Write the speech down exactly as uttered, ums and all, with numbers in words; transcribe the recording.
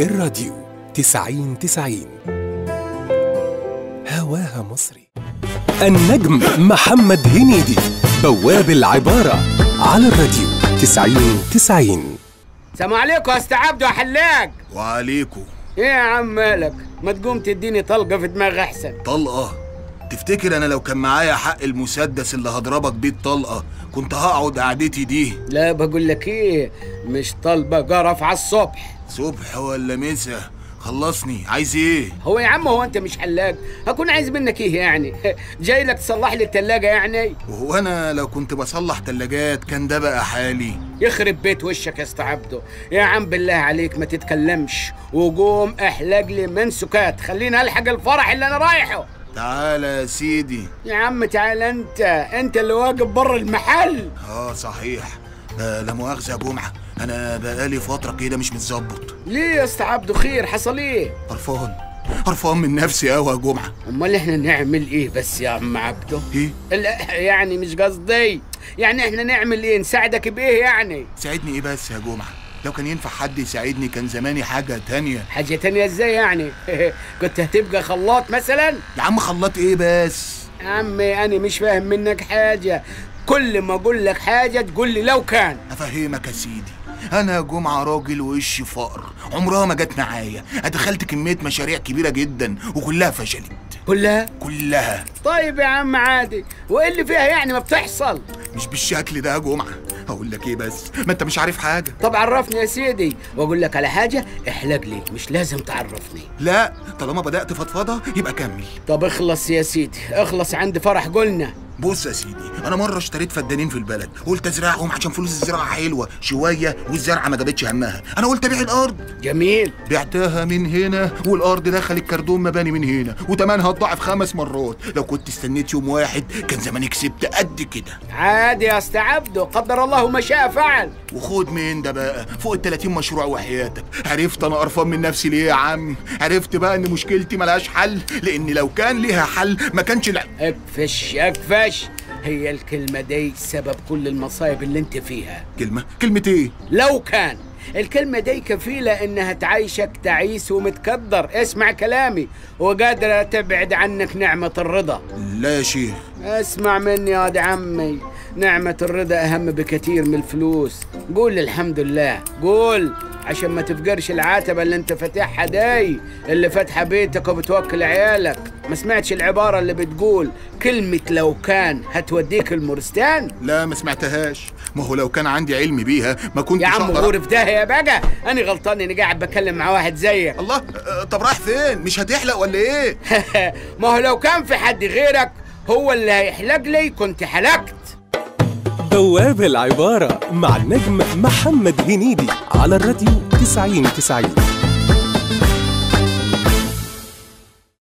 الراديو تسعين تسعين هواها مصري. النجم محمد هنيدي بواب العبارة على الراديو تسعين تسعين. سلام عليكم يا أستاذ عبده يا حلاق. وعليكم. ايه يا عم مالك؟ ما تقوم تديني طلقة في دماغ أحسن. طلقة؟ تفتكر أنا لو كان معايا حق المسدس اللي هضربك بيه الطلقة كنت هقعد قعدتي دي؟ لا بقول لك ايه، مش طالبة قرف على الصبح. صبح ولا مسا؟ خلصني، عايز ايه؟ هو يا عم هو انت مش حلاق؟ هكون عايز منك ايه يعني؟ جاي لك تصلح لي التلاجة يعني؟ وهو انا لو كنت بصلح تلاجات كان ده بقى حالي؟ يخرب بيت وشك يا أستاذ عبده. يا عم بالله عليك ما تتكلمش وقوم احلق لي من سكات، خليني الحق الفرح اللي انا رايحه. تعالى يا سيدي. يا عم تعال انت، انت اللي واقف بره المحل. اه صحيح. آه لا مؤاخذة يا جمعة، أنا بقالي فترة كده مش متظبط. ليه يا أستاذ عبده؟ خير، حصل إيه؟ قرفان قرفان من نفسي أوي يا جمعة. أمال إحنا نعمل إيه بس يا عم عبده؟ إيه؟ لا يعني مش قصدي، يعني إحنا نعمل إيه؟ نساعدك بإيه يعني؟ تساعدني إيه بس يا جمعة؟ لو كان ينفع حد يساعدني كان زماني حاجة تانية. حاجة تانية إزاي يعني؟ كنت هتبقى خلاط مثلا؟ يا عم خلاط إيه بس؟ يا عمي أنا مش فاهم منك حاجة، كل ما أقول لك حاجة تقول لي لو كان. أفهمك يا سيدي، أنا يا جمعة راجل وشي فقر، عمرها ما جت معايا، أدخلت كمية مشاريع كبيرة جدا وكلها فشلت. كلها؟ كلها. طيب يا عم عادي، وإيه اللي فيها يعني ما بتحصل؟ مش بالشكل ده يا جمعة. هقول لك إيه بس، ما أنت مش عارف حاجة. طب عرفني يا سيدي، وأقول لك على حاجة احلق لي، مش لازم تعرفني. لا طالما بدأت فضفضة يبقى كمل. طب اخلص يا سيدي، اخلص، عند فرح قلنا. بص يا سيدي، انا مره اشتريت فدانين في البلد، قلت ازرعهم عشان فلوس الزراعه حلوه شويه والزرعه ما جابتش همها، انا قلت ابيع الارض. جميل. بعتها من هنا والارض دخل الكردون مباني من هنا وتمنها اتضاعف خمس مرات، لو كنت استنيت يوم واحد كان زماني كسبت قد كده. عادي يا أستاذ عبده، قدر الله ما شاء فعل. وخد من ده بقى فوق ال تلاتين مشروع وحياتك. عرفت انا قرفان من نفسي ليه يا عم؟ عرفت بقى ان مشكلتي ملهاش حل، لان لو كان ليها حل ما كانش. لا اكفش اكفش، هي الكلمة دي سبب كل المصايب اللي انت فيها. كلمة؟ كلمة ايه؟ لو كان. الكلمة دي كفيلة انها تعيشك تعيس ومتكدر، اسمع كلامي، وقادرة تبعد عنك نعمة الرضا. لا يا شيخ. اسمع مني يا دي عمي، نعمة الرضا اهم بكثير من الفلوس. قول الحمد لله، قول، عشان ما تفقرش العتبة اللي انت فاتحها داي، اللي فاتحة بيتك وبتوكل عيالك. ما سمعتش العبارة اللي بتقول كلمة لو كان هتوديك المورستان؟ لا ما سمعتهاش. ما هو لو كان عندي علم بيها ما كنتش يا عم أقدر. غور في داهية يا بقى، أنا غلطان إني قاعد بتكلم مع واحد زيك. الله. أه طب رايح فين؟ مش هتحلق ولا إيه؟ ما هو لو كان في حد غيرك هو اللي هيحلق لي كنت حلقت. بواب العبارة مع النجم محمد هنيدي على الراديو تسعين تسعين.